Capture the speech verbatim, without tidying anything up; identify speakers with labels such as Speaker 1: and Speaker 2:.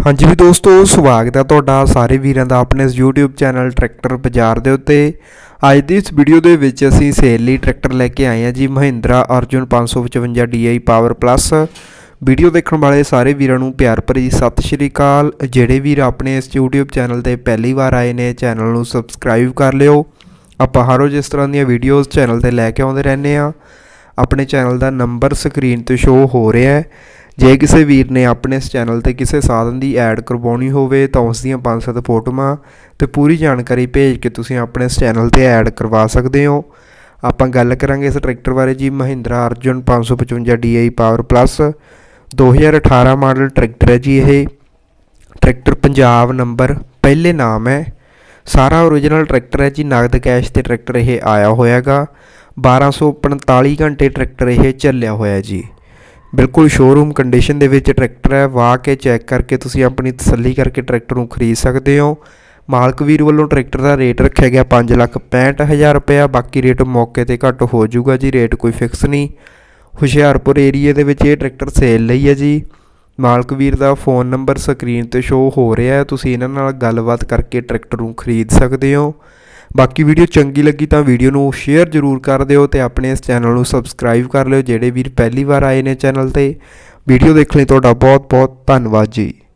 Speaker 1: हाँ जी भी दोस्तों, स्वागत है तुहाडा सारे वीरां दा अपने इस यूट्यूब चैनल ट्रैक्टर बाजार दे उत्ते। अज दी इस वीडियो दे विच असीं सेल लई ट्रैक्टर लैके आए हैं जी महिंद्रा अर्जुन पाँच सौ पचवंजा D I power plus. Video देखने वाले सारे वीरां नूं प्यार भरी सत श्री अकाल। जिहड़े वीर अपने इस यूट्यूब चैनल ते पहली बार आए ने चैनल नूं सबसक्राइब कर लिओ। आपां हर रोज़ इस तरह दीयां वीडियोज़ चैनल ते लैके आउंदे रहने आ। अपने चैनल का नंबर स्क्रीन तो शो हो रहा है। जे किसी वीर ने अपने इस चैनल पर किसी साधन की ऐड करवानी होवे तो उसदियां पाँच सत्त फोटोआं तो पूरी जानकारी भेज के तुसीं अपने इस चैनल पर ऐड करवा सकते हो। आपां गल करांगे इस ट्रैक्टर बारे जी। महिंद्रा अर्जुन पाँच सौ पचवंजा डी आई पावर प्लस दो हज़ार अठारह मॉडल ट्रैक्टर है जी। ये ट्रैक्टर पंजाब नंबर पहले नाम है। सारा ओरिजिनल ट्रैक्टर है जी। नगद कैश से ट्रैक्टर ये आया होएगा। बारह सौ पैंताली घंटे ट्रैक्टर ये झलिया होया जी। बिल्कुल शोरूम कंडीशन दे विच ट्रैक्टर है। वाह के चैक करके तुसीं अपनी तसल्ली करके ट्रैक्टर नूं खरीद सकते हो। मालक वीर वालों ट्रैक्टर का रेट रखा गया पाँच लख पैंठ हज़ार रुपया। बाकी रेट मौके पर घट हो जाऊगा जी। रेट कोई फिक्स नहीं। हुशियारपुर एरिए दे विच ये ट्रैक्टर सेल लई है जी। मालक वीर का फोन नंबर स्क्रीन पर शो हो रहा है। तुसीं इन्हां नाल गलबात करके ट्रैक्टर नूं खरीद सकते हो। बाकी वीडियो चंगी लगी तो वीडियो नूं शेयर जरूर कर दिओ ते अपने इस चैनल नूं सबसक्राइब कर लिओ। जिहड़े वीर पहली बार आए ने चैनल ते वीडियो देखने तुहाडा बहुत बहुत धन्नवाद जी।